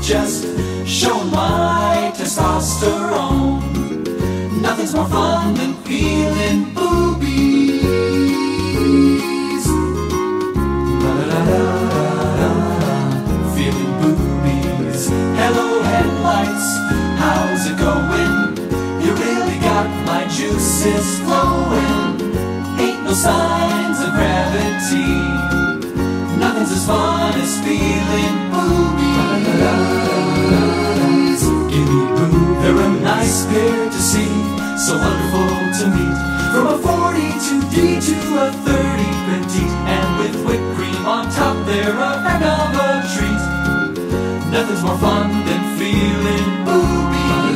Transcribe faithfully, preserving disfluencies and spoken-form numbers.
just showing my testosterone. Nothing's more fun than feeling boobies. La-da-da-da-da-da, feeling boobies. Hello headlights, how's it going? You really got my juices flowing. Ain't no signs of gravity. Nothing's as fun as feeling boobies. Give me boobies. They're a nice pair to see, so wonderful to meet. From a forty-two D to a thirty petite, and with whipped cream on top, they're a heck of a treat. Nothing's more fun than feeling boobies.